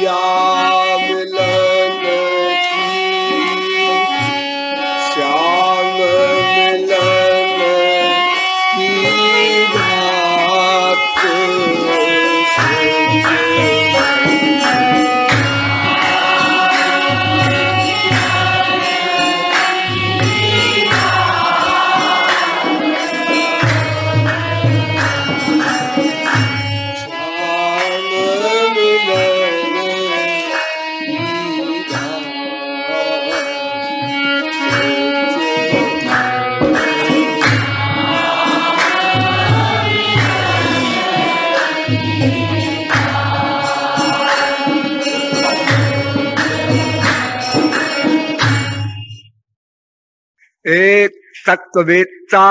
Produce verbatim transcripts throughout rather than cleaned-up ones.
श्याम मिलन की, श्याम मिलन की बात सोचे। एक तत्ववेत्ता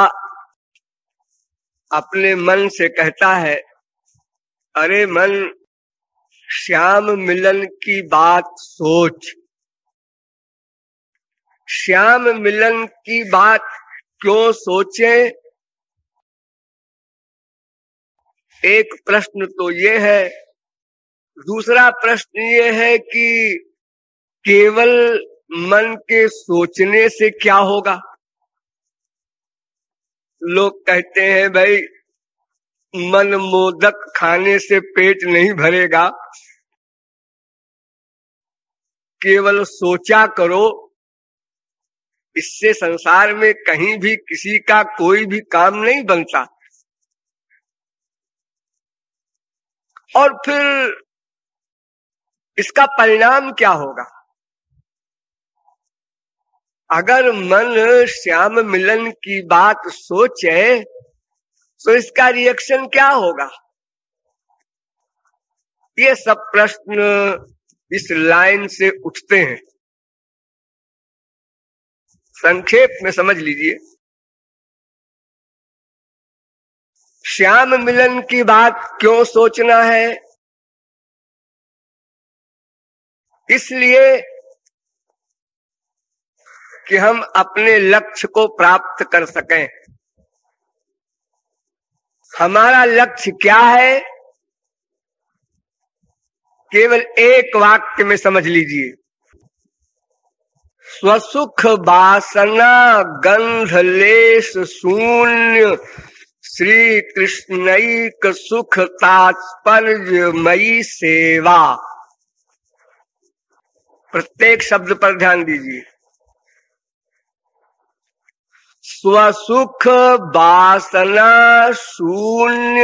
अपने मन से कहता है, अरे मन, श्याम मिलन की बात सोच। श्याम मिलन की बात क्यों सोचे? एक प्रश्न तो ये है। दूसरा प्रश्न ये है कि केवल मन के सोचने से क्या होगा? लोग कहते हैं भाई मन मोदक खाने से पेट नहीं भरेगा, केवल सोचा करो, इससे संसार में कहीं भी किसी का कोई भी काम नहीं बनता। और फिर इसका परिणाम क्या होगा? अगर मन श्याम मिलन की बात सोचे तो इसका रिएक्शन क्या होगा? ये सब प्रश्न इस लाइन से उठते हैं। संक्षेप में समझ लीजिए। श्याम मिलन की बात क्यों सोचना है? इसलिए कि हम अपने लक्ष्य को प्राप्त कर सकें। हमारा लक्ष्य क्या है? केवल एक वाक्य में समझ लीजिए। स्वसुख वासना गंध लेश शून्य श्री कृष्णैक सुख तात्पर्य मयी सेवा। प्रत्येक शब्द पर ध्यान दीजिए। स्वसुख वासना शून्य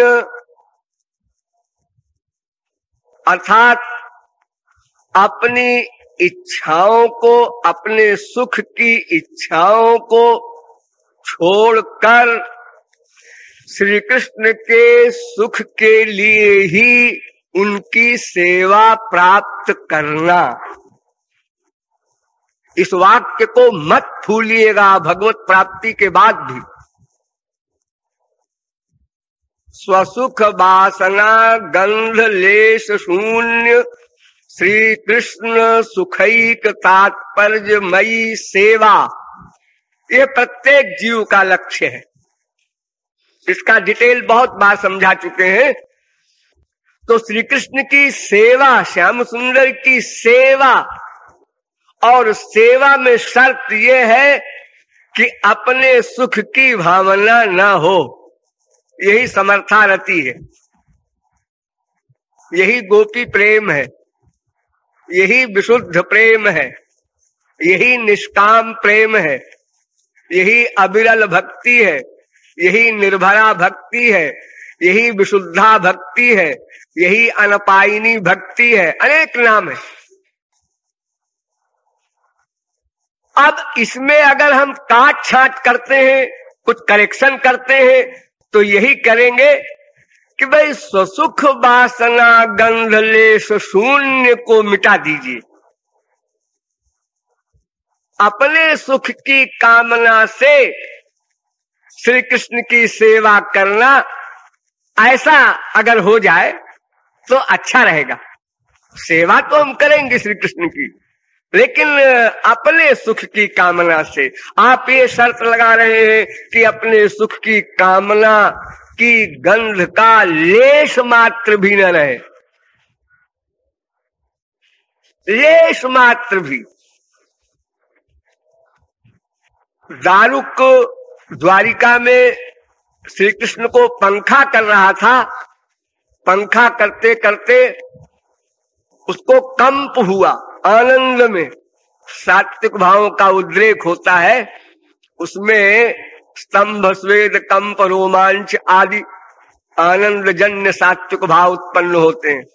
अर्थात अपनी इच्छाओं को, अपने सुख की इच्छाओं को छोड़कर श्री कृष्ण के सुख के लिए ही उनकी सेवा प्राप्त करना। इस वाक्य को मत भूलिएगा भगवत प्राप्ति के बाद भी। स्वसुख वासना गंध लेश शून्य श्री कृष्ण सुखैक तात्पर्य मयी सेवा, ये प्रत्येक जीव का लक्ष्य है। इसका डिटेल बहुत बार समझा चुके हैं। तो श्री कृष्ण की सेवा, श्याम सुंदर की सेवा, और सेवा में शर्त यह है कि अपने सुख की भावना न हो। यही समर्थारति है, यही गोपी प्रेम है, यही विशुद्ध प्रेम है, यही निष्काम प्रेम है, यही अविरल भक्ति है, यही निर्भरा भक्ति है, यही विशुद्धा भक्ति है, यही अनपायिनी भक्ति है। अनेक नाम है। अब इसमें अगर हम काट छाट करते हैं, कुछ करेक्शन करते हैं, तो यही करेंगे कि भाई स्वसुख वासना गंध लेश शून्य को मिटा दीजिए। अपने सुख की कामना से श्री कृष्ण की सेवा करना, ऐसा अगर हो जाए तो अच्छा रहेगा। सेवा तो हम करेंगे श्री कृष्ण की, लेकिन अपने सुख की कामना से। आप ये शर्त लगा रहे हैं कि अपने सुख की कामना की गंध का लेश मात्र भी न रहे। लेश मात्र भी। दारुक द्वारिका में श्री कृष्ण को पंखा कर रहा था। पंखा करते करते उसको कंप हुआ, आनंद में सात्विक भावों का उद्रेक होता है। उसमें स्तंभ, स्वेद, कंप, रोमांच आदि आनंद जन्य सात्विक भाव उत्पन्न होते हैं।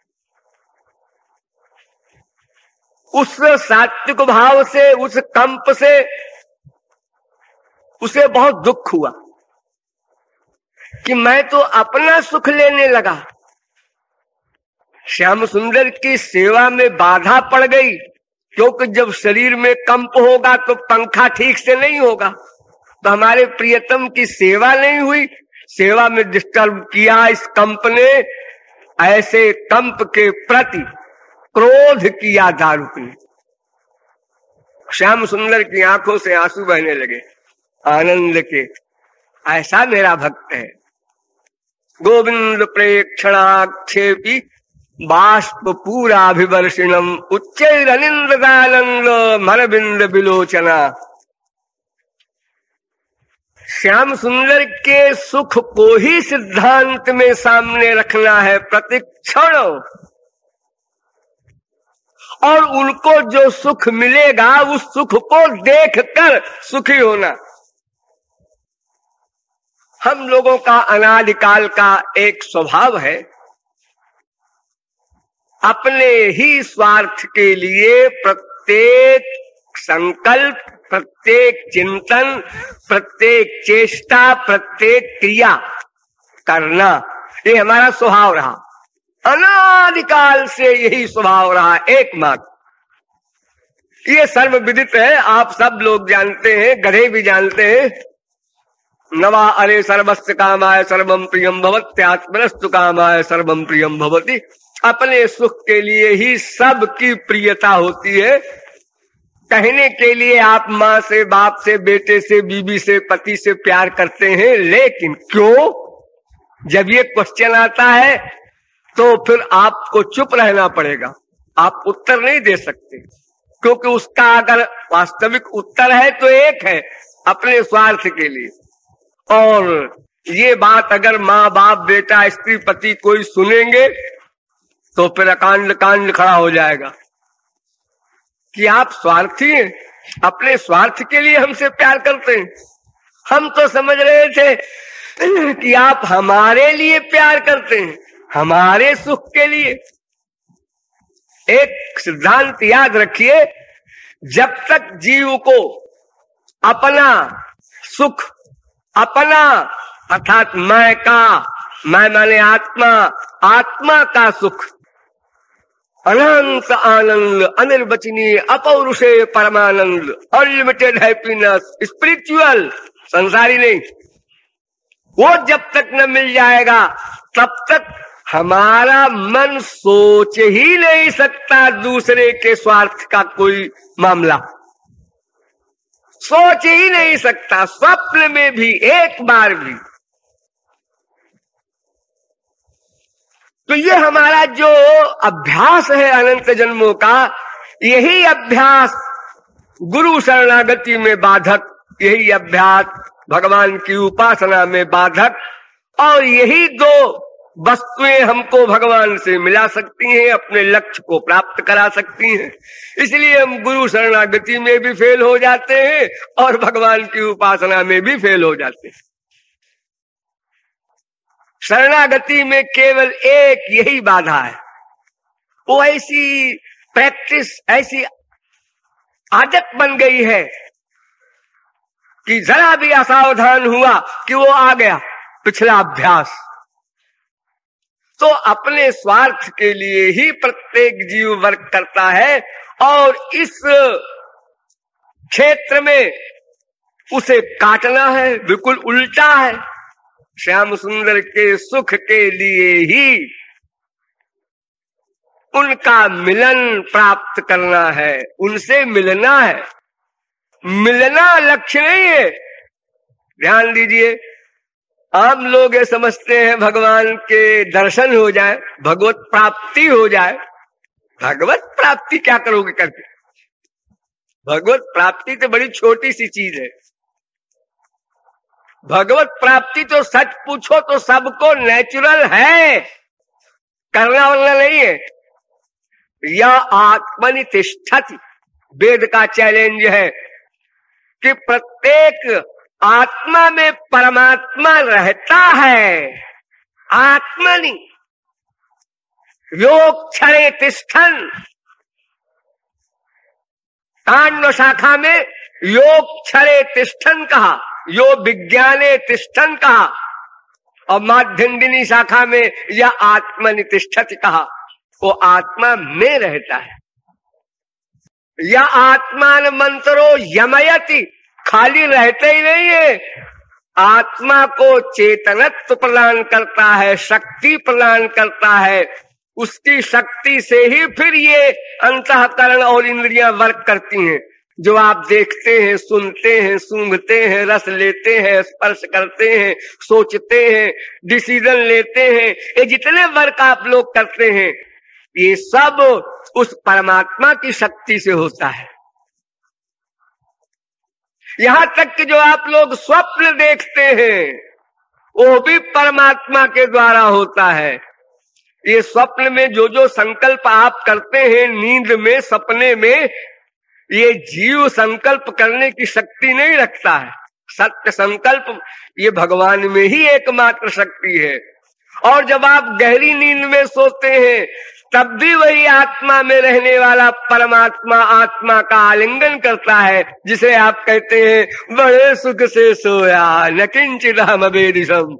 उस सात्विक भाव से, उस कंप से उसे बहुत दुख हुआ कि मैं तो अपना सुख लेने लगा। श्याम सुंदर की सेवा में बाधा पड़ गई, क्योंकि जब शरीर में कंप होगा तो पंखा ठीक से नहीं होगा। तो हमारे प्रियतम की सेवा नहीं हुई, सेवा में डिस्टर्ब किया इस कंप ने। ऐसे कंप के प्रति क्रोध किया दारुक ने। श्याम सुंदर की आंखों से आंसू बहने लगे आनंद के। ऐसा मेरा भक्त है। गोविंद प्रेक्षणाक्षेपी बाष्प पूराभिवर्षिणम उच्चैरनिंद्रानंद मरबिंद विलोचना। श्याम सुंदर के सुख को ही सिद्धांत में सामने रखना है प्रतिक्षण, और उनको जो सुख मिलेगा उस सुख को देखकर सुखी होना। हम लोगों का अनादिकाल का एक स्वभाव है, अपने ही स्वार्थ के लिए प्रत्येक संकल्प, प्रत्येक चिंतन, प्रत्येक चेष्टा, प्रत्येक क्रिया करना, ये हमारा स्वभाव रहा। अनादिकाल से यही स्वभाव रहा एकमात्र। ये सर्वविदित है, आप सब लोग जानते हैं, गधे भी जानते हैं। नवा अरे सर्वस्य कामाय सर्वम प्रियम भवत्यात्मनस्तु कामाय सर्वम प्रियम भवति। अपने सुख के लिए ही सबकी प्रियता होती है। कहने के लिए आप माँ से, बाप से, बेटे से, बीबी से, पति से प्यार करते हैं, लेकिन क्यों? जब ये क्वेश्चन आता है तो फिर आपको चुप रहना पड़ेगा, आप उत्तर नहीं दे सकते, क्योंकि उसका अगर वास्तविक उत्तर है तो एक है, अपने स्वार्थ के लिए। और ये बात अगर माँ बाप, बेटा, स्त्री, पति कोई सुनेंगे तो फिर अकांड कांड खड़ा हो जाएगा कि आप स्वार्थी हैं, अपने स्वार्थ के लिए हमसे प्यार करते हैं। हम तो समझ रहे थे कि आप हमारे लिए प्यार करते हैं, हमारे सुख के लिए। एक सिद्धांत याद रखिए, जब तक जीव को अपना सुख, अपना अर्थात मैं का, मैं माने आत्मा, आत्मा का सुख, अनंत आनंद, अनिर्वचनीय, अपौरुषेय परमानंद, अनलिमिटेड हैप्पीनेस, स्पिरिचुअल, संसारी नहीं, वो जब तक न मिल जाएगा तब तक हमारा मन सोच ही नहीं सकता दूसरे के स्वार्थ का कोई मामला, सोच ही नहीं सकता, स्वप्न में भी एक बार भी। तो ये हमारा जो अभ्यास है अनंत जन्मों का, यही अभ्यास गुरु शरणागति में बाधक, यही अभ्यास भगवान की उपासना में बाधक, और यही दो वस्तुएं हमको भगवान से मिला सकती हैं, अपने लक्ष्य को प्राप्त करा सकती हैं। इसलिए हम गुरु शरणागति में भी फेल हो जाते हैं और भगवान की उपासना में भी फेल हो जाते हैं। शरणागति में केवल एक यही बाधा है, वो ऐसी प्रैक्टिस, ऐसी आदत बन गई है कि जरा भी असावधान हुआ कि वो आ गया पिछला अभ्यास। तो अपने स्वार्थ के लिए ही प्रत्येक जीव वर्क करता है, और इस क्षेत्र में उसे काटना है, बिल्कुल उल्टा है। श्याम सुंदर के सुख के लिए ही उनका मिलन प्राप्त करना है, उनसे मिलना है। मिलना लक्ष्य नहीं है। ध्यान दीजिए, आम लोग ये समझते हैं भगवान के दर्शन हो जाए, भगवत प्राप्ति हो जाए, भगवत प्राप्ति क्या करोगे करके? भगवत प्राप्ति तो बड़ी छोटी सी चीज है। भगवत प्राप्ति तो सच पूछो तो सबको नेचुरल है, करना वरना नहीं है। यह आत्मनि तिष्ठति, वेद का चैलेंज है कि प्रत्येक आत्मा में परमात्मा रहता है। आत्मनि योगक्षरे तिष्ठन, कांड शाखा में योगक्षरे तिष्ठन कहा, योग विज्ञाने तिष्ठन कहा, और माध्यंदिनी शाखा में यह आत्मनि तिष्ठति कहा। वो आत्मा में रहता है। यह आत्मान मंत्रो यमयति, खाली रहते ही नहीं है, आत्मा को चेतनत्व प्रदान करता है, शक्ति प्रदान करता है। उसकी शक्ति से ही फिर ये अंतःकरण और इंद्रियां वर्क करती हैं। जो आप देखते हैं, सुनते हैं, सूंघते हैं, रस लेते हैं, स्पर्श करते हैं, सोचते हैं, डिसीजन लेते हैं, ये जितने वर्क आप लोग करते हैं, ये सब उस परमात्मा की शक्ति से होता है। यहां तक कि जो आप लोग स्वप्न देखते हैं वो भी परमात्मा के द्वारा होता है। ये स्वप्न में जो जो संकल्प आप करते हैं, नींद में, सपने में, ये जीव संकल्प करने की शक्ति नहीं रखता है। सत्य संकल्प ये भगवान में ही एकमात्र शक्ति है। और जब आप गहरी नींद में सोते हैं तब भी वही आत्मा में रहने वाला परमात्मा आत्मा का आलिंगन करता है, जिसे आप कहते हैं बड़े सुख से सोया न किंचित हम अभेदिशम।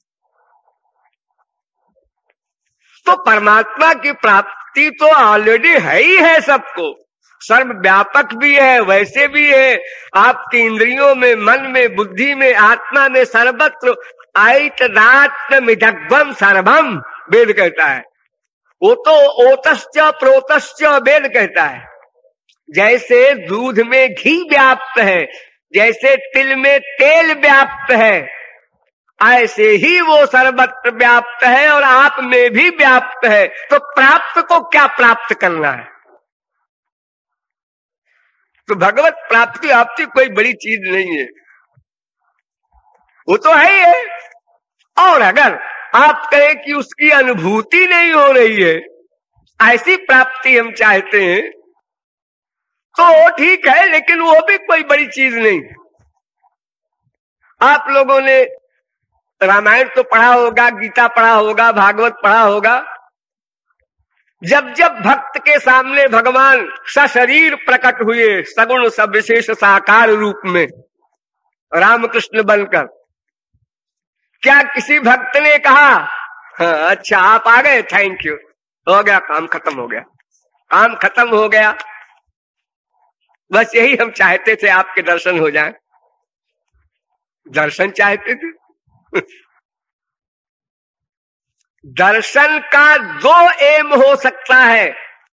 तो परमात्मा की प्राप्ति तो ऑलरेडी है ही है सबको, सर्वव्यापक भी है, वैसे भी है। आपकी इंद्रियों में, मन में, बुद्धि में, आत्मा में, सर्वत्र आयतदात्मिदग्भम सर्वम वेद कहता है। वो तो ओतश्च प्रोतश्च वेद कहता है। जैसे दूध में घी व्याप्त है, जैसे तिल में तेल व्याप्त है, ऐसे ही वो सर्वत्र व्याप्त है और आप में भी व्याप्त है। तो प्राप्त को क्या प्राप्त करना है? तो भगवत प्राप्ति आपकी कोई बड़ी चीज नहीं है, वो तो है ही है। और अगर आप कहें कि उसकी अनुभूति नहीं हो रही है, ऐसी प्राप्ति हम चाहते हैं, तो ठीक है, लेकिन वो भी कोई बड़ी चीज नहीं। आप लोगों ने रामायण तो पढ़ा होगा, गीता पढ़ा होगा, भागवत पढ़ा होगा। जब जब भक्त के सामने भगवान सशरीर प्रकट हुए, सगुण सविशेष साकार रूप में रामकृष्ण बनकर, क्या किसी भक्त ने कहा हाँ, अच्छा आप आ गए, थैंक यू, हो गया, काम खत्म हो गया, काम खत्म हो गया, बस यही हम चाहते थे, आपके दर्शन हो जाएं। दर्शन चाहते थे। दर्शन का दो एम हो सकता है,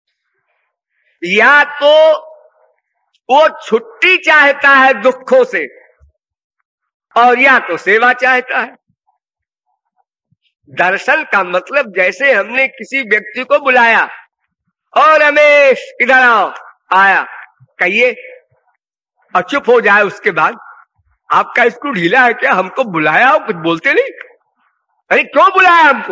या तो वो छुट्टी चाहता है दुखों से, और या तो सेवा चाहता है। दर्शन का मतलब जैसे हमने किसी व्यक्ति को बुलाया, और रमेश इधर आओ, आया, कहिए और चुप हो जाए, उसके बाद आपका स्क्रू ढीला है क्या? हमको बुलाया हो, कुछ बोलते नहीं, अरे क्यों बुलाया हमको?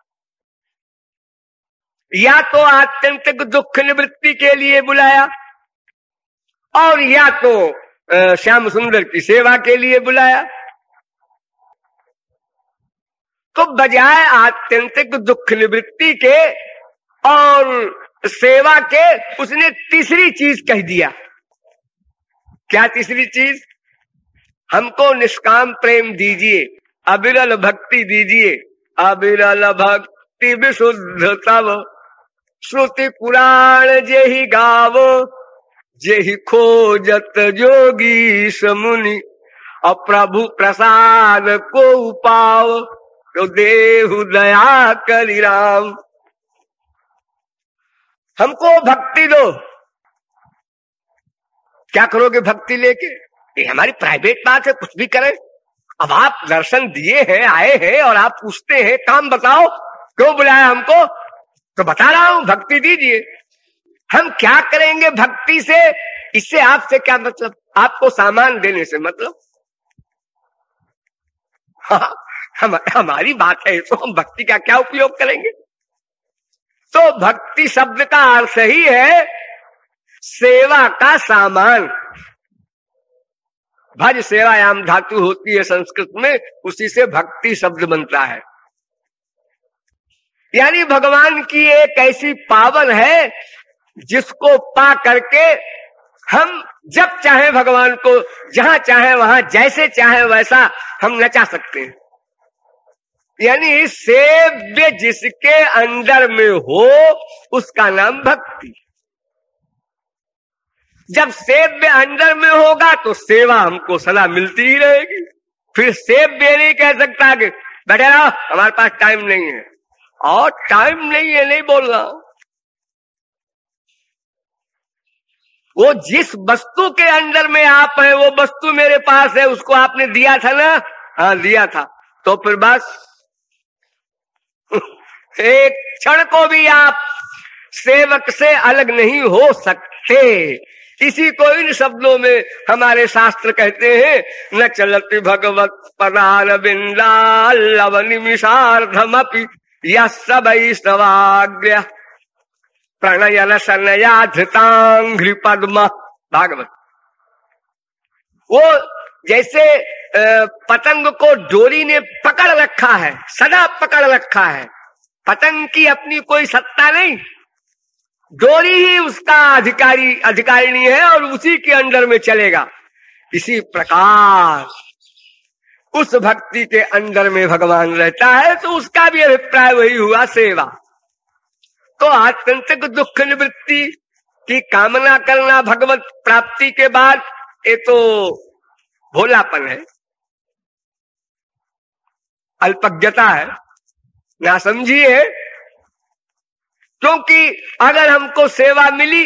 या तो आत्यंतिक दुख निवृत्ति के लिए बुलाया, और या तो श्याम सुंदर की सेवा के लिए बुलाया। तो बजाय आत्यंतिक दुख निवृत्ति के और सेवा के, उसने तीसरी चीज कह दिया। क्या तीसरी चीज? हमको निष्काम प्रेम दीजिए, अविरल भक्ति दीजिए, अविरल भक्ति विशुद्ध तव, श्रुति पुराण जेहि गावो, जेहि खोजत जोगी समुनि, और प्रभु प्रसाद को पाओ, तो देहु दया करि राम। हमको भक्ति दो। क्या करोगे भक्ति लेके? ये हमारी प्राइवेट बात है, कुछ भी करें। अब आप दर्शन दिए हैं, आए हैं, और आप पूछते हैं काम बताओ, क्यों बुलाया हमको? तो बता रहा हूं, भक्ति दीजिए। हम क्या करेंगे भक्ति से, इससे आपसे क्या मतलब, आपको सामान देने से मतलब। हाँ, हम, हमारी बात है तो हम भक्ति का क्या उपयोग करेंगे। तो भक्ति शब्द का अर्थ ही है सेवा का सामान। भज सेवायाम धातु होती है संस्कृत में, उसी से भक्ति शब्द बनता है। यानी भगवान की एक ऐसी पावन है जिसको पा करके हम जब चाहे भगवान को जहां चाहे वहां जैसे चाहे वैसा हम नचा सकते हैं। यानी सेव्य जिसके अंदर में हो उसका नाम भक्ति। जब सेव्य अंदर में होगा तो सेवा हमको सदा मिलती ही रहेगी। फिर सेव्य नहीं कह सकता कि बैठे रहो हमारे पास टाइम नहीं है, और टाइम नहीं है नहीं बोल रहा। वो जिस वस्तु के अंदर में आप है वो वस्तु मेरे पास है, उसको आपने दिया था ना, हाँ दिया था, तो फिर बस एक क्षण को भी आप सेवक से अलग नहीं हो सकते। इसी को इन शब्दों में हमारे शास्त्र कहते हैं, न चलति भगवत पदारविंदा लव निमिषार्धमपि यः स वैष्णवाग्र्य प्रणयन सनया धृतांघ्रि पद्म। भागवत। वो जैसे पतंग को डोरी ने पकड़ रखा है, सदा पकड़ रखा है, पतंग की अपनी कोई सत्ता नहीं, डोरी ही उसका अधिकारी अधिकारिणी है और उसी के अंडर में चलेगा। इसी प्रकार उस भक्ति के अंदर में भगवान रहता है, तो उसका भी अभिप्राय वही हुआ सेवा। तो आत्यंतिक दुख निवृत्ति की कामना करना भगवत प्राप्ति के बाद, ये तो भोलापन है, अल्पज्ञता है, नासमझी है। क्योंकि अगर हमको सेवा मिली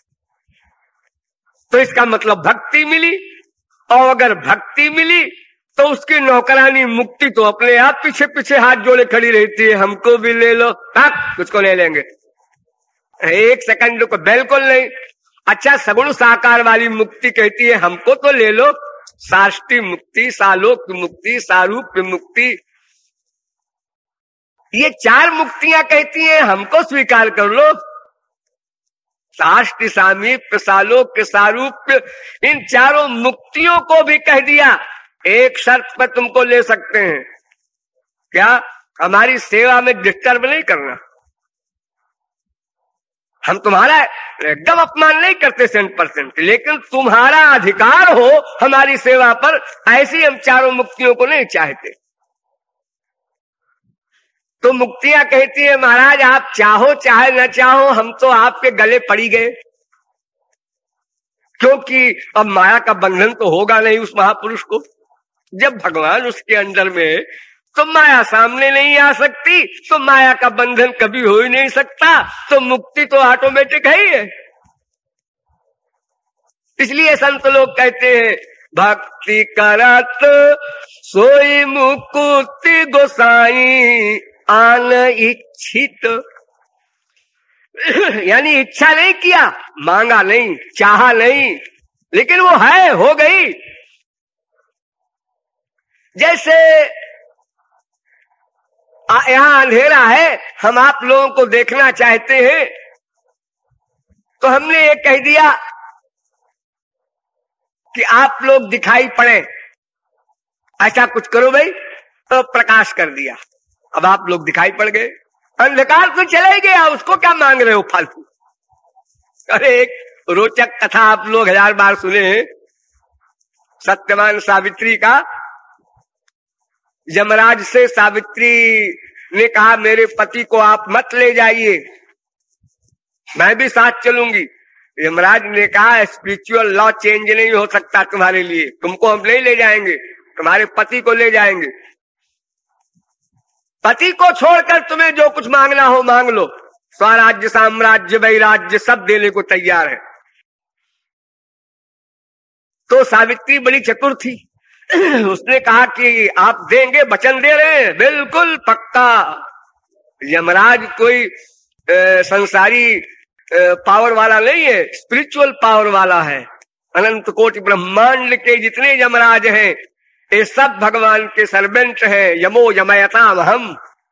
तो इसका मतलब भक्ति मिली, और अगर भक्ति मिली तो उसकी नौकरानी मुक्ति तो अपने आप पीछे पीछे हाथ जोड़े खड़ी रहती है, हमको भी ले लो। हाँ, कुछ ले लेंगे, एक सेकंड को बिल्कुल नहीं। अच्छा, सगुण साकार वाली मुक्ति कहती है हमको तो ले लो, साष्टी मुक्ति, सालोक मुक्ति, सारूप्य मुक्ति, ये चार मुक्तियां कहती हैं हमको स्वीकार कर लो। साष्टी, सामीप्य, सालोक्य, सारूप्य, इन चारों मुक्तियों को भी कह दिया एक शर्त पर तुमको ले सकते हैं। क्या? हमारी सेवा में डिस्टर्ब नहीं करना। हम तुम्हारा एकदम अपमान नहीं करते सेंट परसेंट, लेकिन तुम्हारा अधिकार हो हमारी सेवा पर, ऐसी हम चारों मुक्तियों को नहीं चाहते। तो मुक्तियां कहती है महाराज आप चाहो चाहे न चाहो हम तो आपके गले पड़ी गए, क्योंकि अब माया का बंधन तो होगा नहीं उस महापुरुष को। जब भगवान उसके अंदर में, तो माया सामने नहीं आ सकती, तो माया का बंधन कभी हो ही नहीं सकता, तो मुक्ति तो ऑटोमेटिक है ही है। इसलिए संत लोग कहते हैं भक्ति करत सोई मुकुति गोसाई आन इच्छित। यानी इच्छा नहीं किया, मांगा नहीं, चाहा नहीं, लेकिन वो है, हो गई। जैसे यहां अंधेरा है, हम आप लोगों को देखना चाहते हैं, तो हमने ये कह दिया कि आप लोग दिखाई पड़े, ऐसा कुछ करो भाई, तो प्रकाश कर दिया, अब आप लोग दिखाई पड़ गए। अंधकार तो चले गया, उसको क्या मांग रहे हो फालतू। अरे एक रोचक कथा आप लोग हजार बार सुने हैं, सत्यवान सावित्री का। यमराज से सावित्री ने कहा मेरे पति को आप मत ले जाइए, मैं भी साथ चलूंगी। यमराज ने कहा स्पिरिचुअल लॉ चेंज नहीं हो सकता तुम्हारे लिए, तुमको हम नहीं ले जाएंगे, तुम्हारे पति को ले जाएंगे। पति को छोड़कर तुम्हें जो कुछ मांगना हो मांग लो, स्वराज्य, साम्राज्य, वैराज्य सब देने को तैयार है। तो सावित्री बड़ी चतुर थी, उसने कहा कि आप देंगे, वचन दे रहे हैं, बिल्कुल पक्का। यमराज कोई ए, संसारी पावर वाला नहीं है, स्पिरिचुअल पावर वाला है। अनंत कोटि ब्रह्मांड के जितने यमराज हैं ये सब भगवान के सर्वेंट हैं। यमो यमयताम हम।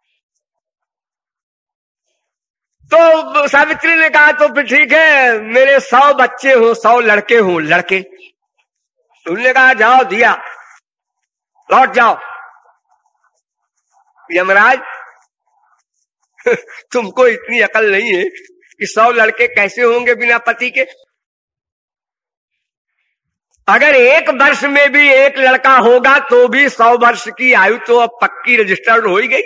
तो सावित्री ने कहा तो फिर ठीक है, मेरे सौ बच्चे हो, सौ लड़के हो, लड़के। उन्होंने कहा जाओ दिया, लौट जाओ। यमराज तुमको इतनी अकल नहीं है कि सौ लड़के कैसे होंगे बिना पति के? अगर एक वर्ष में भी एक लड़का होगा तो भी सौ वर्ष की आयु तो अब पक्की रजिस्टर्ड हो ही गई।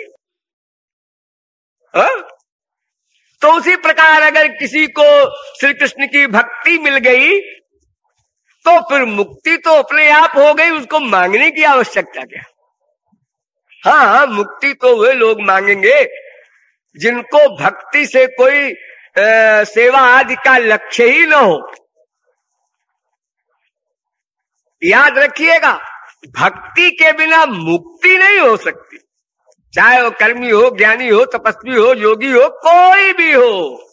हा? तो उसी प्रकार अगर किसी को श्री कृष्ण की भक्ति मिल गई तो फिर मुक्ति तो अपने आप हो गई, उसको मांगने की आवश्यकता क्या? हाँ, मुक्ति तो वे लोग मांगेंगे जिनको भक्ति से कोई आ, सेवा आदि का लक्ष्य ही न हो। याद रखिएगा, भक्ति के बिना मुक्ति नहीं हो सकती। चाहे वो कर्मी हो, ज्ञानी हो, तपस्वी हो, योगी हो, कोई भी हो।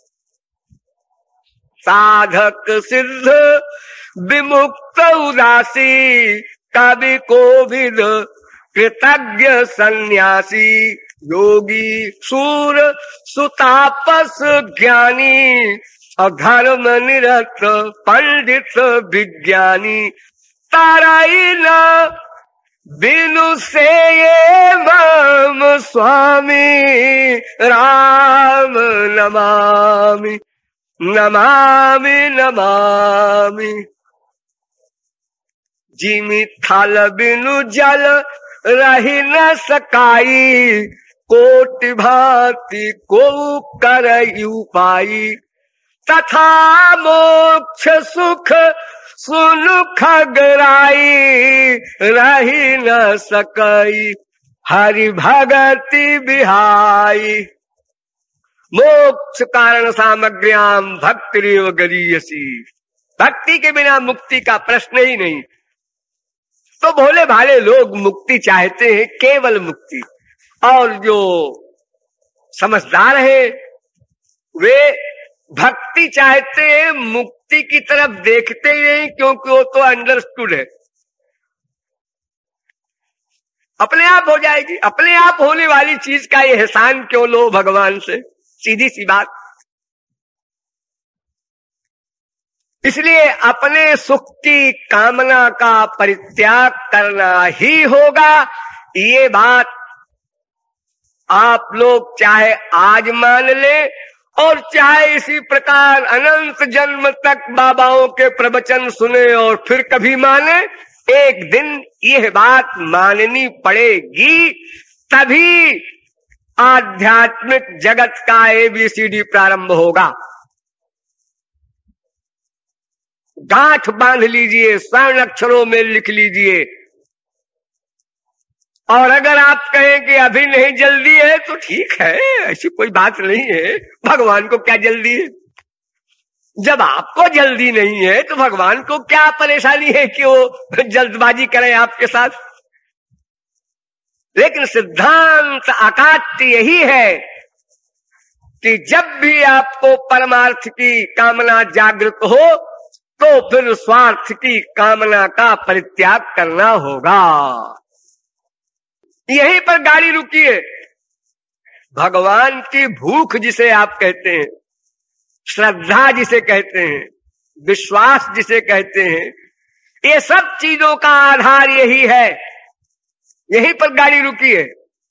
साधक सिद्ध विमुक्त उदासी कवि कोविद कृतज्ञ सन्यासी योगी सूर सुतापस ज्ञानी अधर्म निरत पंडित विज्ञानी ताराई न बिनु से ये मम स्वामी राम नमामि नमामि नमामि। जिमि थल बिनु जल रही न सकाई कोटि भांति को कर उपाई तथा मोक्ष सुख सुनु खगराई रही न सकई हरि भगति बिहाई। मोक्ष कारण सामग्र्याम भक्तिरेव गरीयसी। भक्ति के बिना मुक्ति का प्रश्न ही नहीं। तो भोले भाले लोग मुक्ति चाहते हैं, केवल मुक्ति। और जो समझदार है वे भक्ति चाहते हैं, मुक्ति की तरफ देखते ही नहीं, क्योंकि वो तो अंडरस्टूड है, अपने आप हो जाएगी। अपने आप होने वाली चीज का ये एहसान क्यों लो भगवान से? सीधी सी बात। इसलिए अपने सुख की कामना का परित्याग करना ही होगा। ये बात आप लोग चाहे आज मान ले और चाहे इसी प्रकार अनंत जन्म तक बाबाओं के प्रवचन सुने और फिर कभी माने, एक दिन यह बात माननी पड़ेगी। तभी आध्यात्मिक जगत का एबीसीडी प्रारंभ होगा। गांठ बांध लीजिए, स्वर्ण अक्षरों में लिख लीजिए। और अगर आप कहें कि अभी नहीं जल्दी है तो ठीक है, ऐसी कोई बात नहीं है। भगवान को क्या जल्दी है? जब आपको जल्दी नहीं है तो भगवान को क्या परेशानी है कि वो जल्दबाजी करें आपके साथ? लेकिन सिद्धांत अकाट्य यही है कि जब भी आपको परमार्थ की कामना जागृत हो तो फिर स्वार्थ की कामना का परित्याग करना होगा। यहीं पर गाड़ी रुकी है। भगवान की भूख जिसे आप कहते हैं, श्रद्धा जिसे कहते हैं, विश्वास जिसे कहते हैं, ये सब चीजों का आधार यही है। यहीं पर गाड़ी रुकी है।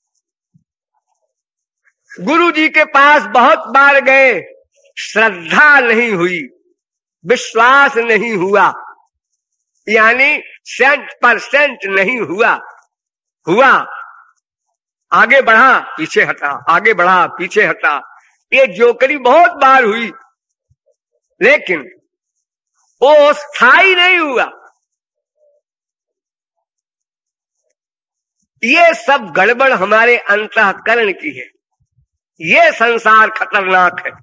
गुरु जी के पास बहुत बार गए, श्रद्धा नहीं हुई, विश्वास नहीं हुआ, यानी सेंट परसेंट नहीं हुआ। हुआ आगे बढ़ा पीछे हटा, आगे बढ़ा पीछे हटा, ये जोकरी बहुत बार हुई, लेकिन वो स्थायी नहीं हुआ। ये सब गड़बड़ हमारे अंतःकरण की है। ये संसार खतरनाक है।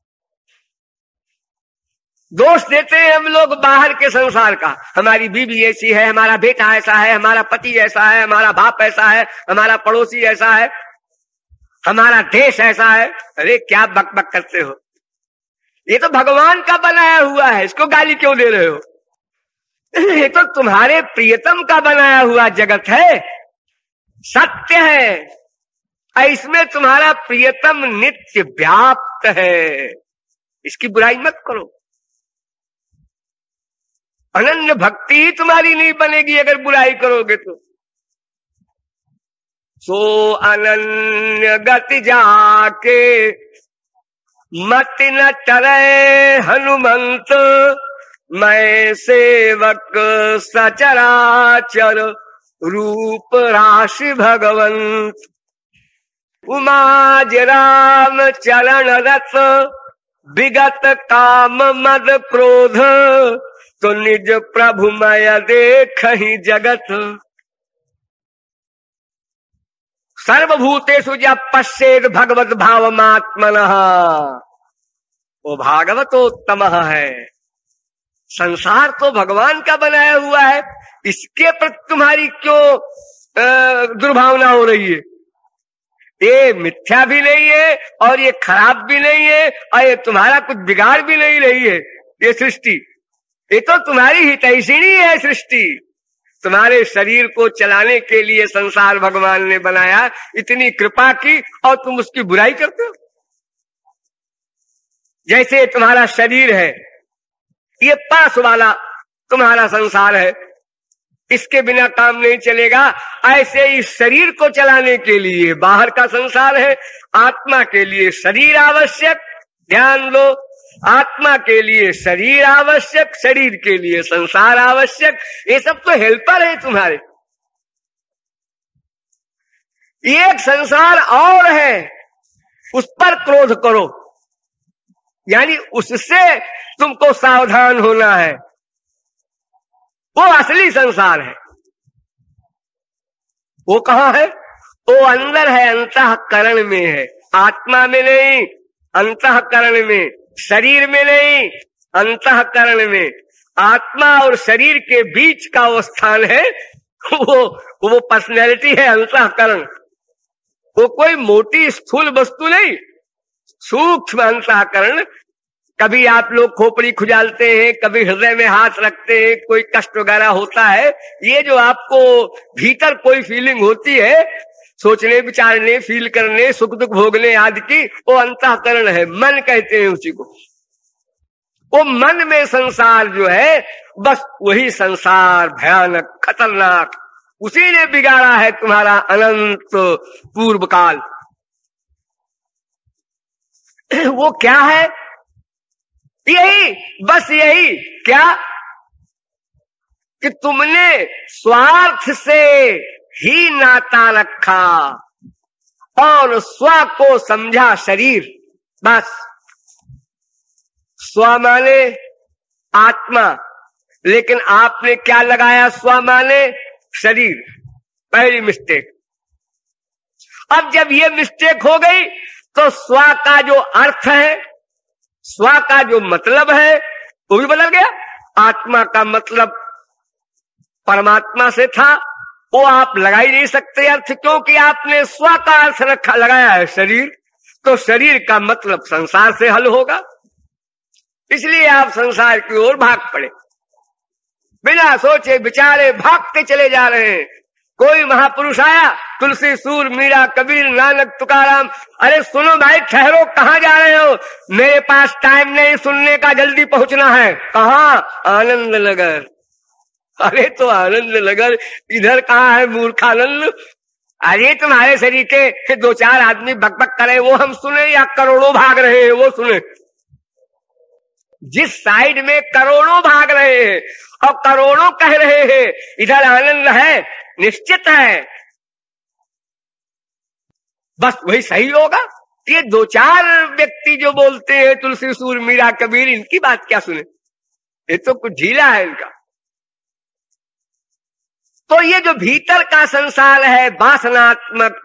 दोष देते हैं हम लोग बाहर के संसार का। हमारी बीवी ऐसी है, हमारा बेटा ऐसा है, हमारा पति ऐसा है, हमारा बाप ऐसा है, हमारा पड़ोसी ऐसा है, हमारा देश ऐसा है। अरे क्या बक बक करते हो? ये तो भगवान का बनाया हुआ है, इसको गाली क्यों दे रहे हो? ये तो तुम्हारे प्रियतम का बनाया हुआ जगत है, सत्य है, इसमें तुम्हारा प्रियतम नित्य व्याप्त है, इसकी बुराई मत करो। अनन्य भक्ति ही तुम्हारी नहीं बनेगी अगर बुराई करोगे तो। सो अनन्य गति जाके मति न टरे हनुमंत, मैं सेवक सचराचर रूप राशि भगवंत। उमाज राम चरण रथ विगत काम मद क्रोध, तो निज प्रभु मय देखहि जगत। सर्वभूतेषु जब पश्येद भगवत भावमात्मनः, वो भागवतोत्तम है। संसार तो भगवान का बनाया हुआ है, इसके प्रति तुम्हारी क्यों दुर्भावना हो रही है? ये मिथ्या भी नहीं है और ये खराब भी नहीं है और ये तुम्हारा कुछ बिगाड़ भी नहीं रही है। ये सृष्टि, ये तो तुम्हारी हितैषिणी है सृष्टि। तुम्हारे शरीर को चलाने के लिए संसार भगवान ने बनाया, इतनी कृपा की और तुम उसकी बुराई करते हो। जैसे तुम्हारा शरीर है, ये पास वाला तुम्हारा संसार है, इसके बिना काम नहीं चलेगा। ऐसे इस शरीर को चलाने के लिए बाहर का संसार है, आत्मा के लिए शरीर आवश्यक। ध्यान दो, आत्मा के लिए शरीर आवश्यक, शरीर के लिए संसार आवश्यक। ये सब तो हेल्पर है तुम्हारे। एक संसार और है, उस पर क्रोध करो, यानी उससे तुमको सावधान होना है। वो असली संसार है। वो कहाँ है? वो अंदर है, अंतःकरण में है, आत्मा में नहीं, अंतःकरण में। शरीर में नहीं, अंतःकरण में। आत्मा और शरीर के बीच का वो स्थान है, वो वो पर्सनैलिटी है अंतःकरण। वो कोई मोटी स्थूल वस्तु नहीं, सूक्ष्म अंतःकरण। कभी आप लोग खोपड़ी खुजालते हैं, कभी हृदय में हाथ रखते हैं, कोई कष्ट वगैरह होता है, ये जो आपको भीतर कोई फीलिंग होती है, सोचने विचारने फील करने सुख दुख भोगने आदि की, वो अंतःकरण है, मन कहते हैं उसी को। वो मन में संसार जो है, बस वही संसार भयानक खतरनाक, उसी ने बिगाड़ा है तुम्हारा अनंत पूर्व काल। वो क्या है? यही, बस यही। क्या? कि तुमने स्वार्थ से ही नाता रखा और स्व को समझा शरीर। बस, स्व माने आत्मा, लेकिन आपने क्या लगाया? स्व माने शरीर। पहली मिस्टेक। अब जब ये मिस्टेक हो गई तो स्व का जो अर्थ है, स्व का जो मतलब है, वो भी बदल गया। आत्मा का मतलब परमात्मा से था, वो आप लगा ही नहीं सकते अर्थ, क्योंकि आपने स्व का अर्थ रखा लगाया है शरीर। तो शरीर का मतलब संसार से हल होगा, इसलिए आप संसार की ओर भाग पड़े, बिना सोचे विचारे भागते चले जा रहे हैं। कोई महापुरुष आया, तुलसी, सूर, मीरा, कबीर, नानक, तुकाराम, अरे सुनो भाई, ठहरो, कहाँ जा रहे हो? मेरे पास टाइम नहीं सुनने का, जल्दी पहुंचना है। कहाँ? आनंद नगर। अरे तो आनंद नगर इधर कहाँ है मूर्खानंद? अरे तुम्हारे शरीर के दो चार आदमी बकबक करे वो हम सुने, या करोड़ों भाग रहे हैं वो सुने? जिस साइड में करोड़ों भाग रहे हैं और करोड़ों कह रहे हैं इधर आनंद है, निश्चित है, बस वही सही होगा। ये दो चार व्यक्ति जो बोलते हैं तुलसी, सूर, मीरा, कबीर, इनकी बात क्या सुने? ये तो कुछ ढीला है इनका। तो ये जो भीतर का संसार है वासनात्मक,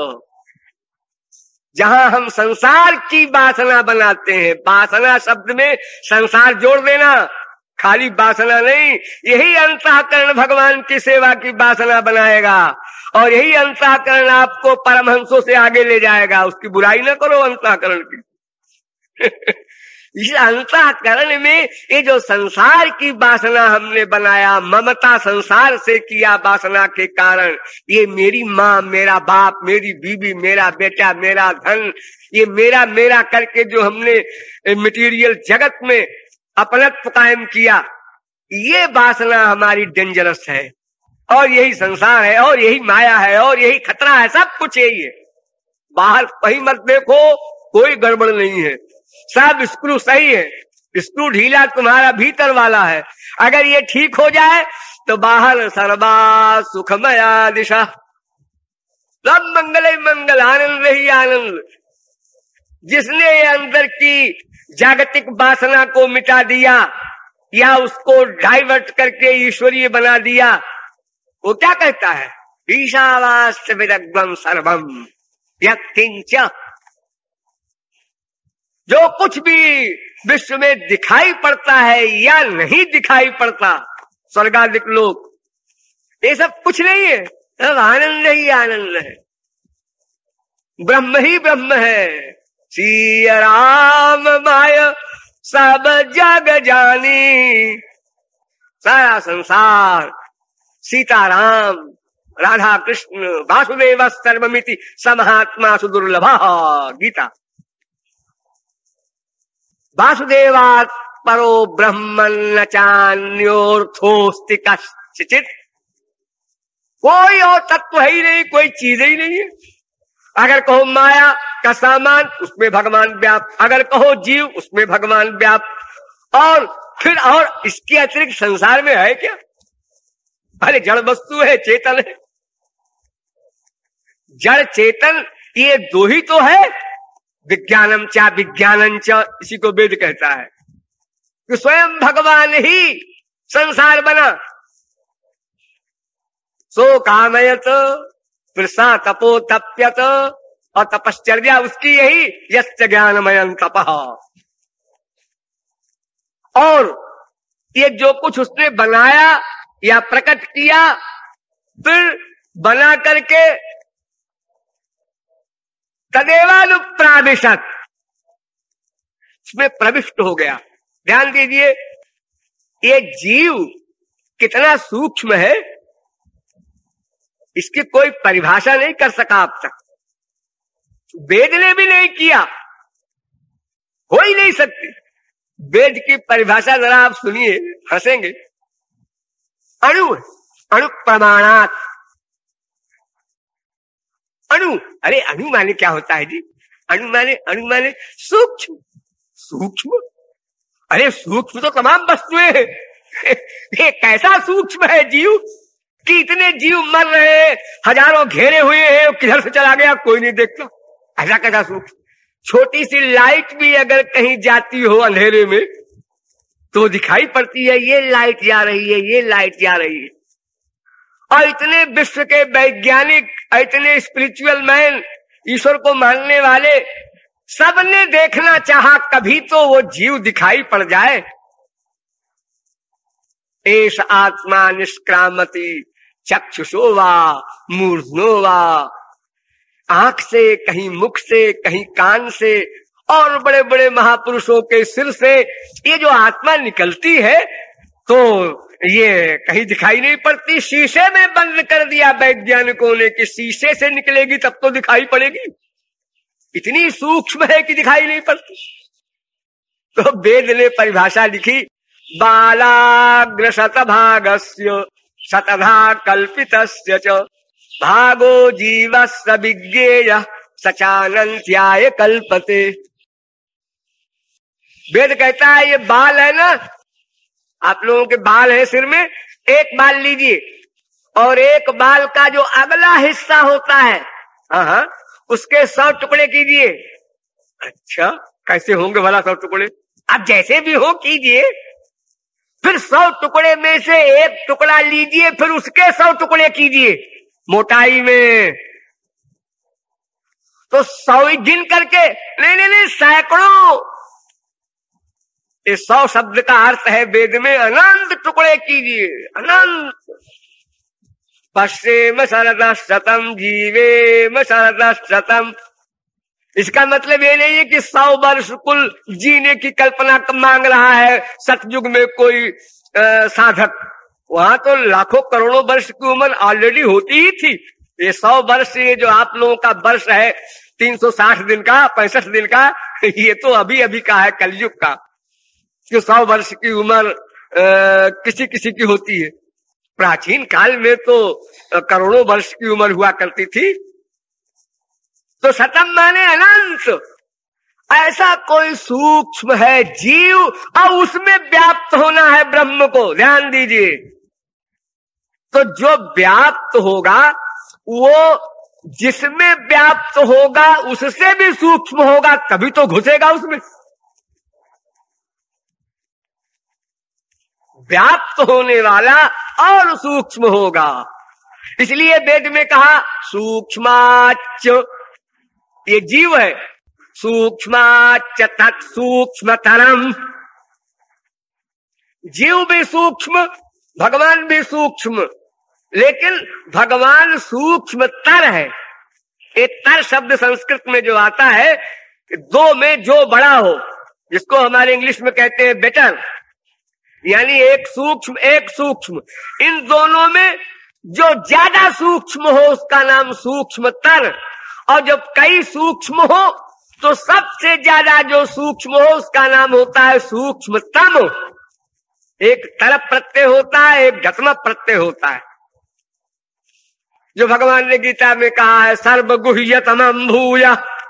जहां हम संसार की वासना बनाते हैं, वासना शब्द में संसार जोड़ देना, खाली वासना नहीं, यही अंतःकरण भगवान की सेवा की वासना बनाएगा और यही अंतःकरण आपको परमहंसों से आगे ले जाएगा। उसकी बुराई न करो अंतःकरण की। इस अंतःकरण में ये जो संसार की वासना हमने बनाया, ममता संसार से किया वासना के कारण, ये मेरी माँ, मेरा बाप, मेरी बीवी, मेरा बेटा, मेरा धन, ये मेरा मेरा करके जो हमने मटेरियल जगत में अपनत्व कायम किया, ये वासना हमारी डेंजरस है। और यही संसार है, और यही माया है, और यही खतरा है, सब कुछ यही है। बाहर कहीं मत देखो, कोई गड़बड़ नहीं है, सब स्क्रू सही है। स्क्रू ढीला तुम्हारा भीतर वाला है, अगर ये ठीक हो जाए तो बाहर सर्वा सुखमया दिशा, सब मंगल ही मंगल, आनंद ही आनंद। जिसने ये अंदर की जागतिक वासना को मिटा दिया या उसको डाइवर्ट करके ईश्वरीय बना दिया, वो क्या कहता है? ईशावास्यविदग्धं सर्वम यत्किंच। जो कुछ भी विश्व में दिखाई पड़ता है या नहीं दिखाई पड़ता, स्वर्गादिक लोक, ये सब कुछ नहीं है, सब आनंद ही आनंद है, ब्रह्म ही ब्रह्म है। सिया राम माय सब जग जानी, सारा संसार सीताराम, राधा कृष्ण, वासुदेव सर्वमिति समहात्मा सुदुर्लभा। गीता। वासुदेवात् परो ब्रह्मन् न चान्योर्थोस्ति कश्चित्। कोई और तत्व है ही नहीं, कोई चीज ही नहीं है। अगर कहो माया का सामान, उसमें भगवान व्याप्त, अगर कहो जीव, उसमें भगवान व्याप्त, और फिर और इसके अतिरिक्त संसार में है क्या? अरे जड़ वस्तु है, चेतन है। जड़ चेतन ये दो ही तो है। विज्ञानम चा विज्ञानम च, इसी को वेद कहता है कि स्वयं भगवान ही संसार बना। सो कामयत, फिर सा तपो तप्यत, और तपश्चर्या उसकी यही, यस्य ज्ञानमयं तपः। और ये जो कुछ उसने बनाया या प्रकट किया, फिर बना करके तदेवानुप्राविशत, उसमें प्रविष्ट हो गया। ध्यान दीजिए, ये जीव कितना सूक्ष्म है, इसकी कोई परिभाषा नहीं कर सका अब तक। वेद ने भी नहीं किया, हो ही नहीं सकती। वेद की परिभाषा जरा आप सुनिए, हंसेंगे। अणु, अणु प्रमाणात। अणु, अरे अणु माने क्या होता है जी? अणु माने, अणु माने सूक्ष्म। सूक्ष्म, अरे सूक्ष्म तो तमाम वस्तुएं हैं। ये कैसा सूक्ष्म है जीव कि इतने जीव मर रहे हैं, हजारों घेरे हुए हैं, किधर से चला गया कोई नहीं देखता। ऐसा कैसा सूक्ष्म? छोटी सी लाइट भी अगर कहीं जाती हो अंधेरे में तो दिखाई पड़ती है, ये लाइट जा रही है, ये लाइट जा रही है। और इतने विश्व के वैज्ञानिक, इतने स्पिरिचुअल मैन, ईश्वर को मानने वाले, सबने देखना चाहा कभी तो वो जीव दिखाई पड़ जाए। एष आत्मा निष्क्रामति चक्षुषो वा मूर्धनो वा, आंख से, कहीं मुख से, कहीं कान से, और बड़े बड़े महापुरुषों के सिर से ये जो आत्मा निकलती है तो ये कहीं दिखाई नहीं पड़ती। शीशे में बंद कर दिया वैज्ञानिकों ने कि शीशे से निकलेगी तब तो दिखाई पड़ेगी। इतनी सूक्ष्म है कि दिखाई नहीं पड़ती। तो वेद ने परिभाषा लिखी, बालाग्र शतभागस्य शतधा कल्पितस्य च भागो जीवस्य विज्ञेयः सचानन्त्याय कल्पते। वेद कहता है ये बाल है ना, आप लोगों के बाल है सिर में, एक बाल लीजिए और एक बाल का जो अगला हिस्सा होता है, हाँ हाँ, उसके सौ टुकड़े कीजिए। अच्छा, कैसे होंगे भला सौ टुकड़े? आप जैसे भी हो कीजिए। फिर सौ टुकड़े में से एक टुकड़ा लीजिए, फिर उसके सौ टुकड़े कीजिए मोटाई में। तो सौ गिन करके, नहीं नहीं नहीं, सैकड़ों। इस सौ शब्द का अर्थ है वेद में अनंत टुकड़े कीजिए, अनंत। पश्येम शरदः शतम् जीवेम शरदः शतम् इसका मतलब ये नहीं है कि सौ वर्ष कुल जीने की कल्पना मांग रहा है सतयुग में कोई आ, साधक। वहां तो लाखों करोड़ों वर्ष की उम्र ऑलरेडी होती ही थी। ये सौ वर्ष, ये जो आप लोगों का वर्ष है तीन सौ साठ दिन का, पैंसठ दिन का, ये तो अभी अभी का है कलयुग का। जो सौ वर्ष की उम्र किसी किसी की होती है। प्राचीन काल में तो करोड़ों वर्ष की उम्र हुआ करती थी। तो शतम माने अनंत। ऐसा कोई सूक्ष्म है जीव और उसमें व्याप्त होना है ब्रह्म को, ध्यान दीजिए। तो जो व्याप्त होगा वो जिसमें व्याप्त होगा उससे भी सूक्ष्म होगा, तभी तो घुसेगा उसमें। व्याप्त होने वाला और सूक्ष्म होगा। इसलिए वेद में कहा सूक्ष्माच, ये जीव है, सूक्ष्माच तत् सूक्ष्मतरम। जीव भी सूक्ष्म, भगवान भी सूक्ष्म, लेकिन भगवान सूक्ष्म तर है। ये तर शब्द संस्कृत में जो आता है, दो में जो बड़ा हो, जिसको हमारे इंग्लिश में कहते हैं बेटर, यानी एक सूक्ष्म एक सूक्ष्म, इन दोनों में जो ज्यादा सूक्ष्म हो उसका नाम सूक्ष्म तर। और जब कई सूक्ष्म हो तो सबसे ज्यादा जो सूक्ष्म हो उसका नाम होता है सूक्ष्मतम। एक तरफ प्रत्यय होता है, एक गतम प्रत्यय होता है। जो भगवान ने गीता में कहा है सर्वगुह्यतमं भूय,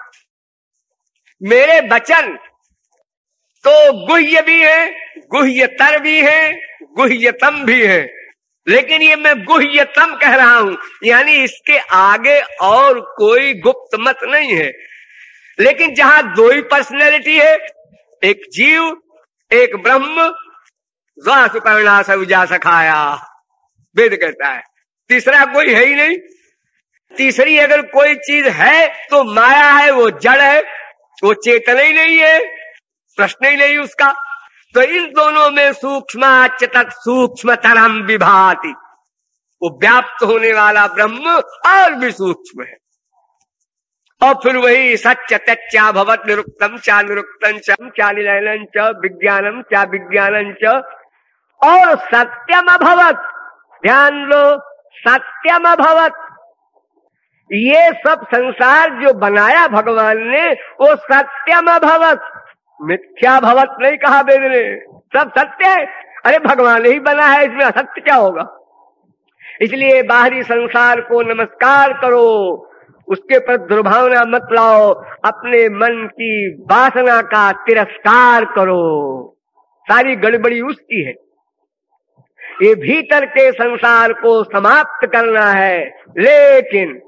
मेरे वचन तो गुह्य भी है, गुह्यतर भी है, गुह्यतम भी है, लेकिन ये मैं गुह्यतम कह रहा हूं, यानी इसके आगे और कोई गुप्त मत नहीं है। लेकिन जहां दो ही पर्सनैलिटी है, एक जीव एक ब्रह्म, सुपर्णा सविजा सखाया, वेद कहता है, तीसरा कोई है ही नहीं। तीसरी अगर कोई चीज है तो माया है, वो जड़ है, वो चेतन ही नहीं है, प्रश्न ही नहीं उसका। तो इन दोनों में सूक्ष्माच तत् सूक्ष्मतरम विभाति, वो व्याप्त होने वाला ब्रह्म और भी सूक्ष्म है। और फिर वही सच्च तच्चा भवत निरुक्तम चा निरुक्तम चा निलयनं च विज्ञानम चा विज्ञानं च और सत्यम अभवत। ध्यान लो, सत्यम अभवत। ये सब संसार जो बनाया भगवान ने वो सत्यम अभवत, मिथ्या भवत नहीं कहा वेद ने, सब सत्य है। अरे भगवान ही बना है, इसमें असत्य क्या होगा। इसलिए बाहरी संसार को नमस्कार करो, उसके पर दुर्भावना मत लाओ, अपने मन की वासना का तिरस्कार करो। सारी गड़बड़ी उसकी है। ये भीतर के संसार को समाप्त करना है। लेकिन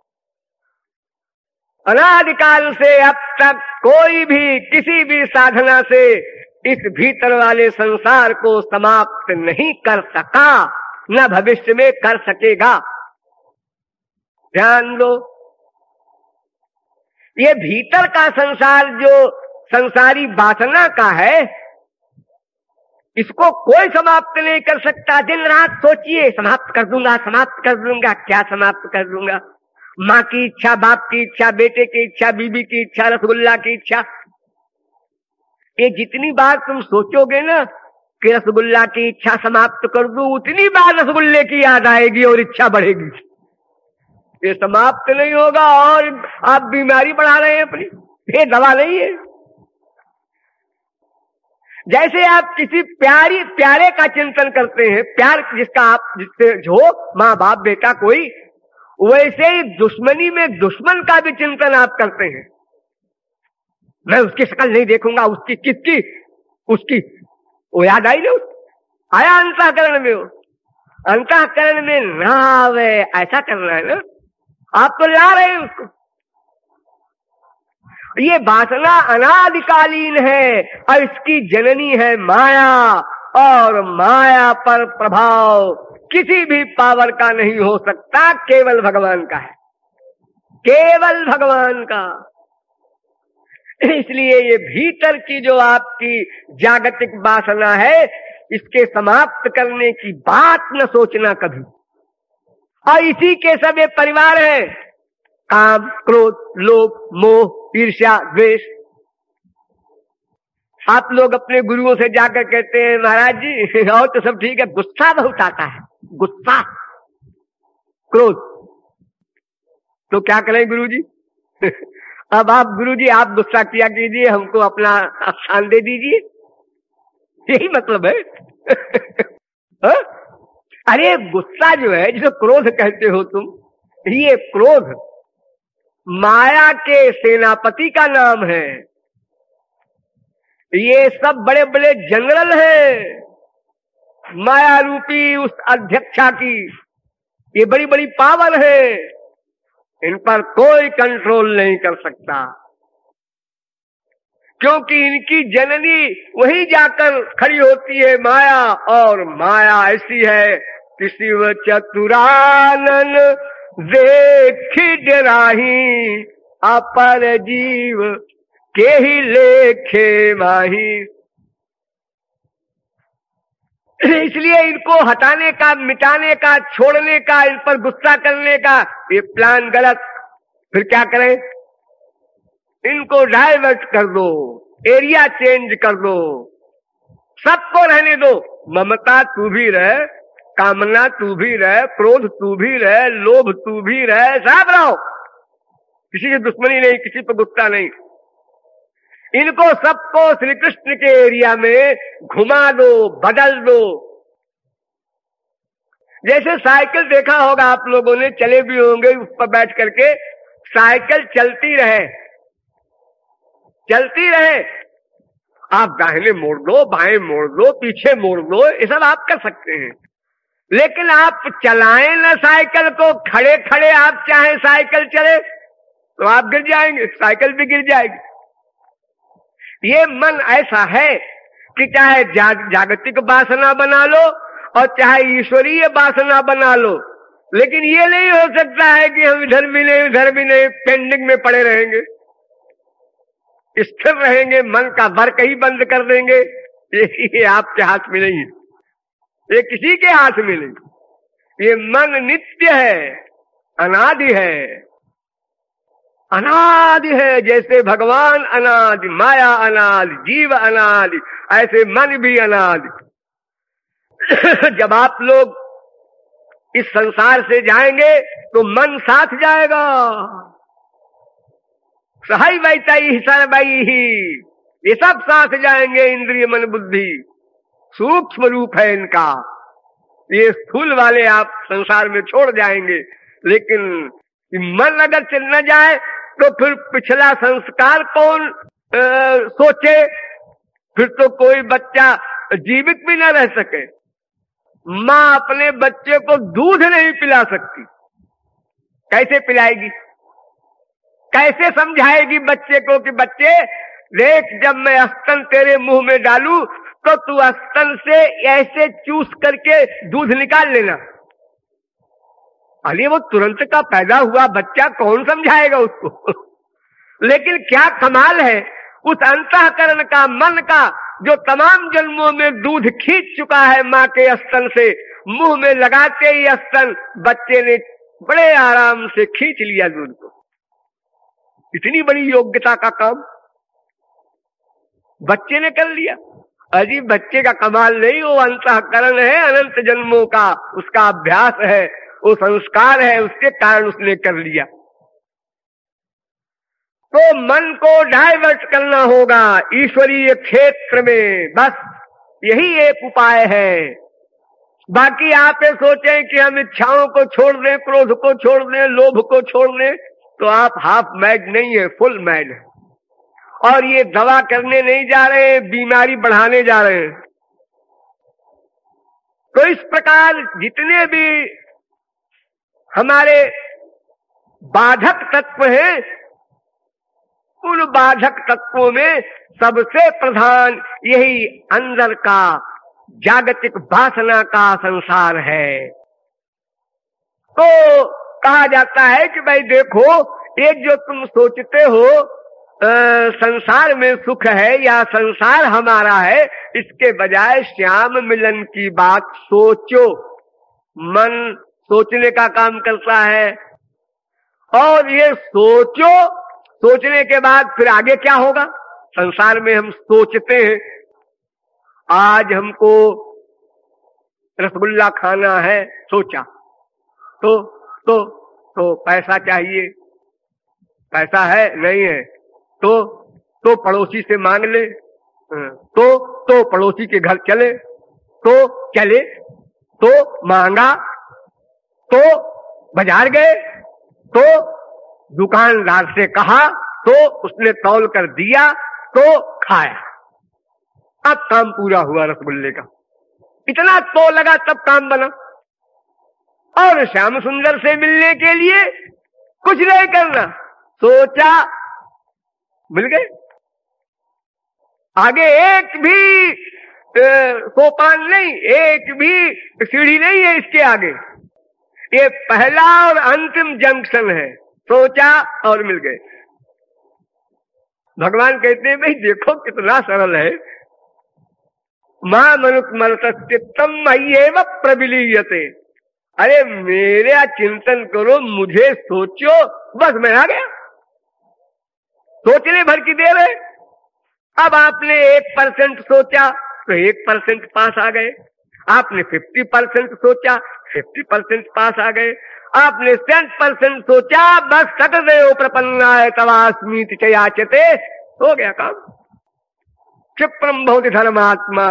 अनादिकाल से अब तक कोई भी किसी भी साधना से इस भीतर वाले संसार को समाप्त नहीं कर सका, न भविष्य में कर सकेगा। ध्यान दो, ये भीतर का संसार जो संसारी वासना का है, इसको कोई समाप्त नहीं कर सकता। दिन रात सोचिए, समाप्त कर दूंगा, समाप्त कर दूंगा। क्या समाप्त कर दूंगा? माँ की इच्छा, बाप की इच्छा, बेटे की इच्छा, बीबी की इच्छा, रसगुल्ला की इच्छा। ये जितनी बार तुम सोचोगे ना कि रसगुल्ला की इच्छा समाप्त कर दूं, उतनी बार रसगुल्ले की याद आएगी और इच्छा बढ़ेगी। ये समाप्त नहीं होगा और आप बीमारी बढ़ा रहे हैं अपनी। ये दवा नहीं है। जैसे आप किसी प्यारी प्यारे का चिंतन करते हैं, प्यार जिसका आप जिससे हो, माँ बाप बेटा कोई, वैसे ही दुश्मनी में दुश्मन का भी चिंतन आप करते हैं। मैं उसकी शक्ल नहीं देखूंगा, उसकी किसकी, उसकी वो याद आई ना, आया अंतःकरण में, वो अंतःकरण में ना आवे, ऐसा करना है ना। आप तो ला रहे हैं उसको। ये वासना अनादिकालीन है और इसकी जननी है माया, और माया पर प्रभाव किसी भी पावर का नहीं हो सकता, केवल भगवान का है, केवल भगवान का। इसलिए ये भीतर की जो आपकी जागतिक वासना है, इसके समाप्त करने की बात न सोचना कभी। और इसी के सब ये परिवार है, काम, क्रोध, लोभ, मोह, ईर्ष्या, द्वेष। आप लोग अपने गुरुओं से जाकर कहते हैं महाराज जी और तो सब ठीक है, गुस्सा बहुत आता है, गुस्सा, क्रोध। तो क्या करें गुरुजी? अब आप गुरुजी आप गुस्सा किया कीजिए, हमको अपना स्थान दे दीजिए, यही मतलब है। हा? अरे गुस्सा जो है, जिसे क्रोध कहते हो तुम, ये क्रोध माया के सेनापति का नाम है। ये सब बड़े बड़े जनरल हैं माया रूपी उस अध्यक्षा की, ये बड़ी बड़ी पावर है, इन पर कोई कंट्रोल नहीं कर सकता, क्योंकि इनकी जननी वहीं जाकर खड़ी होती है माया। और माया ऐसी है कि शिव चतुरानन देखी डराही, अपर जीव के ही लेखे माही। इसलिए इनको हटाने का, मिटाने का, छोड़ने का, इन पर गुस्सा करने का ये प्लान गलत। फिर क्या करें? इनको डाइवर्ट कर दो, एरिया चेंज कर दो, सबको रहने दो। ममता तू भी रह, कामना तू भी रह, क्रोध तू भी रह, लोभ तू भी रह, सब रहो, किसी की दुश्मनी नहीं, किसी पर गुस्सा नहीं। इनको सबको श्री कृष्ण के एरिया में घुमा दो, बदल दो। जैसे साइकिल देखा होगा आप लोगों ने, चले भी होंगे उस पर बैठ करके, साइकिल चलती रहे, चलती रहे, आप दाहिने मोड़ दो, बाएं मोड़ दो, पीछे मोड़ दो, ये सब आप कर सकते हैं। लेकिन आप चलाएं ना साइकिल को, खड़े खड़े आप चाहे साइकिल चले तो आप गिर जाएंगे, साइकिल भी गिर जाएगी। ये मन ऐसा है कि चाहे जा, जागतिक वासना बना लो और चाहे ईश्वरीय वासना बना लो, लेकिन ये नहीं हो सकता है कि हम इधर भी नहीं उधर भी नहीं, पेंडिंग में पड़े रहेंगे, स्थिर रहेंगे, मन का वर्क ही बंद कर देंगे। ये, ये आपके हाथ में नहीं है, ये किसी के हाथ में नहीं। ये मन नित्य है, अनादि है, अनादि है। जैसे भगवान अनादि, माया अनादि, जीव अनादि, ऐसे मन भी अनादि। जब आप लोग इस संसार से जाएंगे तो मन साथ जाएगा। सहाय वैताई सरबाई ही, ये सब साथ जाएंगे। इंद्रिय मन बुद्धि सूक्ष्म रूप है इनका, ये स्थूल वाले आप संसार में छोड़ जाएंगे। लेकिन मन अगर चल न जाए तो फिर पिछला संस्कार कौन आ, सोचे? फिर तो कोई बच्चा जीवित भी न रह सके। माँ अपने बच्चे को दूध नहीं पिला सकती, कैसे पिलाएगी? कैसे समझाएगी बच्चे को कि बच्चे देख, जब मैं स्तन तेरे मुंह में डालूं तो तू स्तन से ऐसे चूस करके दूध निकाल लेना। अरे वो तुरंत का पैदा हुआ बच्चा, कौन समझाएगा उसको? लेकिन क्या कमाल है उस अंतःकरण का, मन का, जो तमाम जन्मों में दूध खींच चुका है माँ के स्तन से। मुंह में लगाते ही स्तन बच्चे ने बड़े आराम से खींच लिया दूध को। इतनी बड़ी योग्यता का काम बच्चे ने कर लिया। अजी बच्चे का कमाल नहीं, वो अंतःकरण है, अनंत जन्मों का उसका अभ्यास है, वो संस्कार है, उसके कारण उसने कर लिया। तो मन को डाइवर्ट करना होगा ईश्वरीय क्षेत्र में, बस यही एक उपाय है। बाकी आप ये सोचें कि हम इच्छाओं को छोड़ दें, क्रोध को छोड़ दें, लोभ को छोड़ दें, तो आप हाफ मैड नहीं है, फुल मैड है। और ये दवा करने नहीं जा रहे, बीमारी बढ़ाने जा रहे हैं। तो इस प्रकार जितने भी हमारे बाधक तत्व हैं, उन बाधक तत्वों में सबसे प्रधान यही अंदर का जागतिक वासना का संसार है। तो कहा जाता है कि भाई देखो, एक जो तुम सोचते हो आ, संसार में सुख है या संसार हमारा है, इसके बजाय श्याम मिलन की बात सोचो। मन सोचने का काम करता है, और ये सोचो सोचने के बाद फिर आगे क्या होगा? संसार में हम सोचते हैं, आज हमको रसगुल्ला खाना है, सोचा तो तो तो पैसा चाहिए, पैसा है नहीं है तो तो पड़ोसी से मांग ले, तो तो पड़ोसी के घर चले, तो चले, तो मांगा, तो बाजार गए, तो दुकानदार से कहा, तो उसने तौल कर दिया, तो खाया। अब काम पूरा हुआ रसगुल्ले का। इतना तो लगा तब काम बना। और श्याम सुंदर से मिलने के लिए कुछ नहीं करना, सोचा, मिल गए। आगे एक भी सोपान नहीं, एक भी सीढ़ी नहीं है इसके आगे। ये पहला और अंतिम जंक्शन है। सोचा और मिल गए। भगवान कहते हैं भाई देखो कितना सरल है। मां मनुस्मरतम मय्येव प्रविलीयते। अरे मेरा चिंतन करो, मुझे सोचो, बस मैं आ गया। सोचने भर की देर है। अब आपने एक परसेंट सोचा तो एक परसेंट पास आ गए। आपने फिफ्टी परसेंट सोचा, फिफ्टी परसेंट पास आ गए। आपने सेंट परसेंट सोचा, बस सतदेव प्रपन्नाय तवास्मीति च याचते, हो गया काम। क्षिप्रम भवति धर्मात्मा।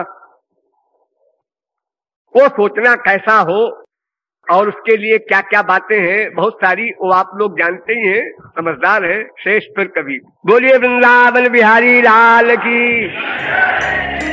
वो सोचना कैसा हो और उसके लिए क्या क्या बातें हैं, बहुत सारी, वो आप लोग जानते ही हैं, समझदार हैं। शेष फिर कभी। बोलिए वृंदावन बिहारी लाल की।